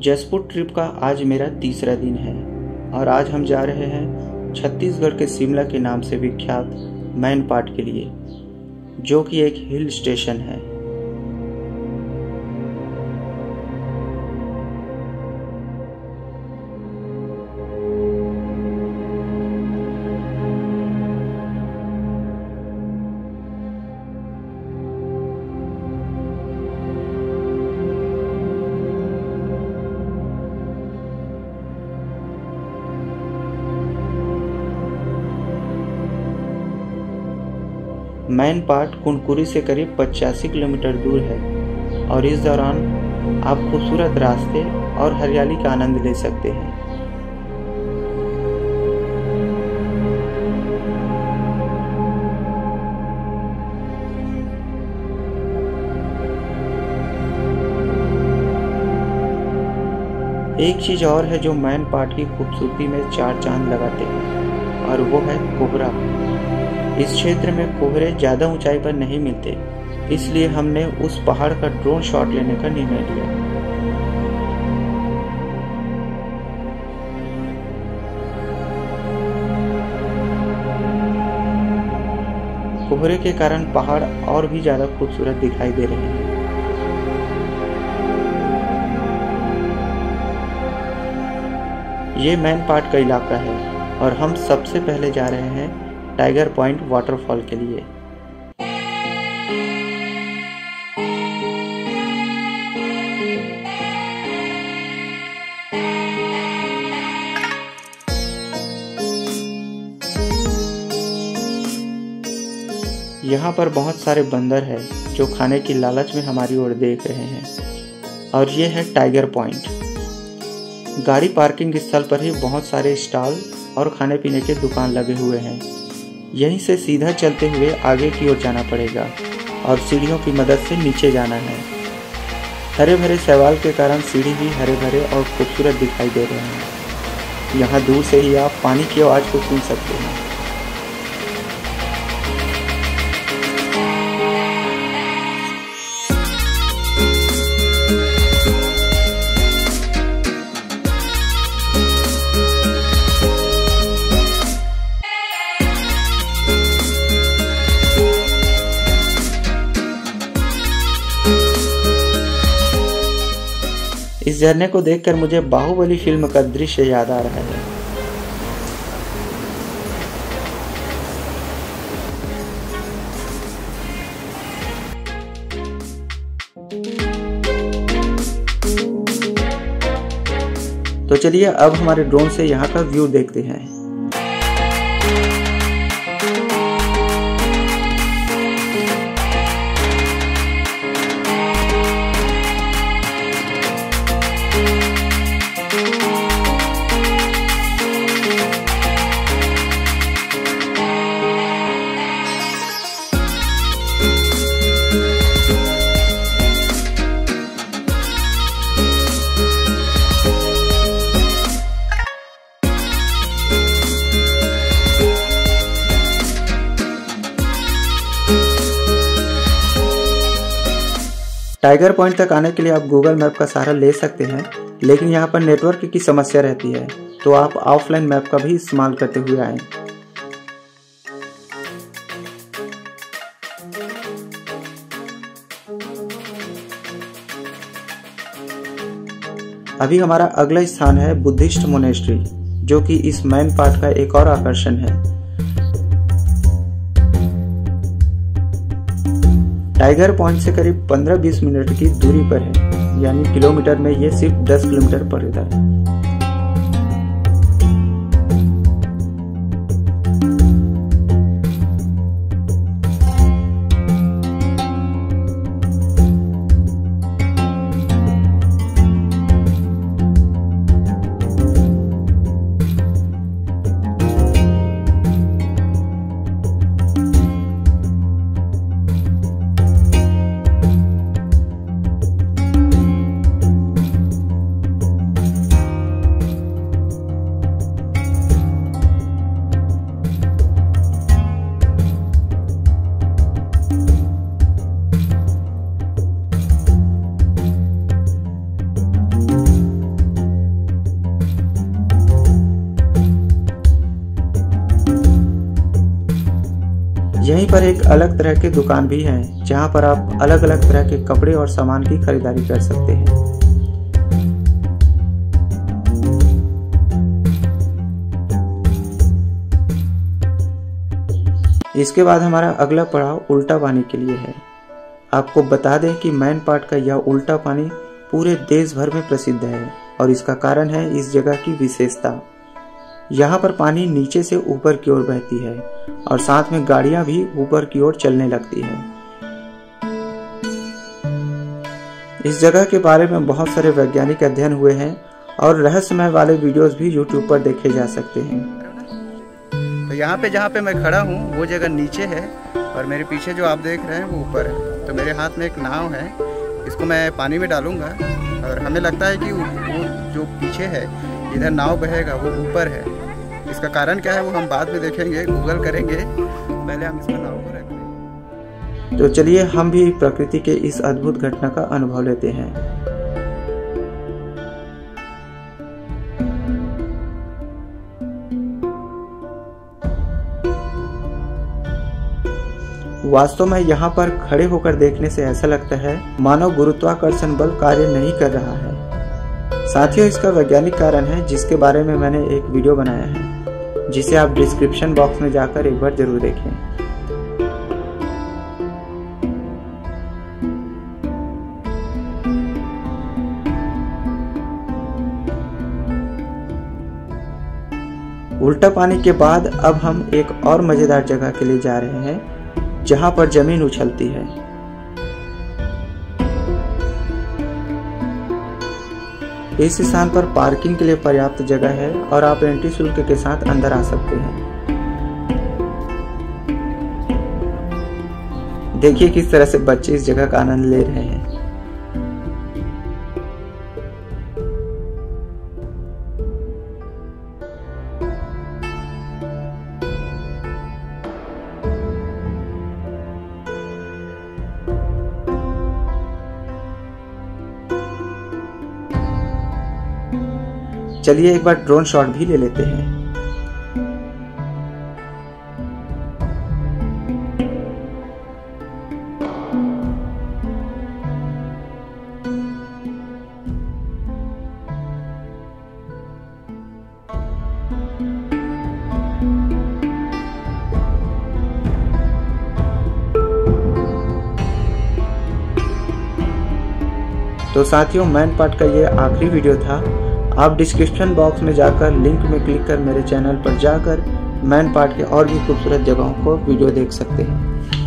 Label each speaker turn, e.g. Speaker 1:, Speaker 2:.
Speaker 1: Jaspur trip का आज मेरा तीसरा दिन है और आज हम जा रहे हैं छत्तीसगढ़ के शिमला के नाम से विख्यात मैनपाट के लिए, जो कि एक हिल स्टेशन है। मैनपाट कुनकुरी से करीब 85 किलोमीटर दूर है और इस दौरान आप खूबसूरत रास्ते और हरियाली का आनंद ले सकते हैं। एक चीज और है जो मैनपाट की खूबसूरती में चार चांद लगाते हैं और वो है कोहरा। इस क्षेत्र में कोहरे ज्यादा ऊंचाई पर नहीं मिलते, इसलिए हमने उस पहाड़ का ड्रोन शॉट लेने का निर्णय लिया। कोहरे के कारण पहाड़ और भी ज्यादा खूबसूरत दिखाई दे रहे हैं। ये मैनपाट का इलाका है और हम सबसे पहले जा रहे हैं टाइगर पॉइंट वाटरफॉल के लिए। यहाँ पर बहुत सारे बंदर हैं जो खाने की लालच में हमारी ओर देख रहे हैं और ये है टाइगर पॉइंट। गाड़ी पार्किंग स्थल पर ही बहुत सारे स्टॉल और खाने पीने के दुकान लगे हुए हैं। यहीं से सीधा चलते हुए आगे की ओर जाना पड़ेगा और सीढ़ियों की मदद से नीचे जाना है। हरे भरे शैवाल के कारण सीढ़ी भी हरे भरे और खूबसूरत दिखाई दे रहे हैं। यहाँ दूर से ही आप पानी की आवाज़ को सुन सकते हैं। इस झरने को देखकर मुझे बाहुबली फिल्म का दृश्य याद आ रहा है। तो चलिए अब हमारे ड्रोन से यहाँ का व्यू देखते हैं। टाइगर पॉइंट तक आने के लिए आप गूगल मैप का सहारा ले सकते हैं, लेकिन यहाँ पर नेटवर्क की समस्या रहती है, तो आप ऑफलाइन मैप का भी इस्तेमाल करते हुए आएं। अभी हमारा अगला स्थान है बुद्धिस्ट मोनेस्ट्री, जो कि इस मैनपाट का एक और आकर्षण है। टाइगर पॉइंट से करीब 15-20 मिनट की दूरी पर है, यानी किलोमीटर में ये सिर्फ 10 किलोमीटर पड़ता है। यहीं पर एक अलग तरह की दुकान भी है जहां पर आप अलग अलग तरह के कपड़े और सामान की खरीदारी कर सकते हैं। इसके बाद हमारा अगला पड़ाव उल्टा पानी के लिए है। आपको बता दें कि मैन पाट का यह उल्टा पानी पूरे देश भर में प्रसिद्ध है और इसका कारण है इस जगह की विशेषता। यहाँ पर पानी नीचे से ऊपर की ओर बहती है और साथ में गाड़ियां भी ऊपर की ओर चलने लगती है। इस जगह के बारे में बहुत सारे वैज्ञानिक अध्ययन हुए हैं और रहस्यमय वाले वीडियोस भी YouTube पर देखे जा सकते हैं।
Speaker 2: तो यहाँ पे जहाँ पे मैं खड़ा हूँ वो जगह नीचे है और मेरे पीछे जो आप देख रहे हैं वो ऊपर है। तो मेरे हाथ में एक नाव है, इसको मैं पानी में डालूंगा और हमें लगता है कि वो जो पीछे है इधर नाव बहेगा वो ऊपर है। इसका कारण क्या है वो हम बाद में देखेंगे, गूगल करेंगे, पहले हम इसका नाव को रखते हैं।
Speaker 1: तो चलिए हम भी प्रकृति के इस अद्भुत घटना का अनुभव लेते हैं। वास्तव में यहाँ पर खड़े होकर देखने से ऐसा लगता है मानो गुरुत्वाकर्षण बल कार्य नहीं कर रहा है। साथियों, इसका वैज्ञानिक कारण है जिसके बारे में मैंने एक वीडियो बनाया है, जिसे आप डिस्क्रिप्शन बॉक्स में जाकर एक बार जरूर देखें। उल्टा पानी के बाद अब हम एक और मजेदार जगह के लिए जा रहे हैं जहां पर जमीन उछलती है। इस स्थान पर पार्किंग के लिए पर्याप्त जगह है और आप एंट्री शुल्क के साथ अंदर आ सकते हैं। देखिए किस तरह से बच्चे इस जगह का आनंद ले रहे हैं। चलिए एक बार ड्रोन शॉट भी ले लेते हैं। तो साथियों, मैन पाट का ये आखिरी वीडियो था। आप डिस्क्रिप्शन बॉक्स में जाकर लिंक में क्लिक कर मेरे चैनल पर जाकर मैन पाट के और भी खूबसूरत जगहों को वीडियो देख सकते हैं।